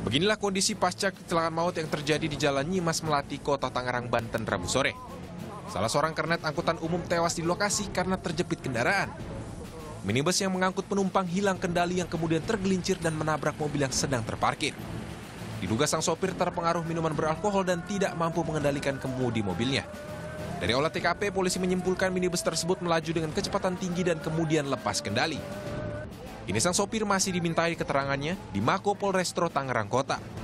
Beginilah kondisi pasca kecelakaan maut yang terjadi di Jalan Nyimas Melati, Kota Tangerang, Banten, Rabu sore. Salah seorang kernet angkutan umum tewas di lokasi karena terjepit kendaraan. Minibus yang mengangkut penumpang hilang kendali yang kemudian tergelincir dan menabrak mobil yang sedang terparkir. Diduga sang sopir terpengaruh minuman beralkohol dan tidak mampu mengendalikan kemudi mobilnya. Dari olah TKP, polisi menyimpulkan minibus tersebut melaju dengan kecepatan tinggi dan kemudian lepas kendali. Kini sang sopir masih dimintai keterangannya di Mako Polrestro Tangerang Kota.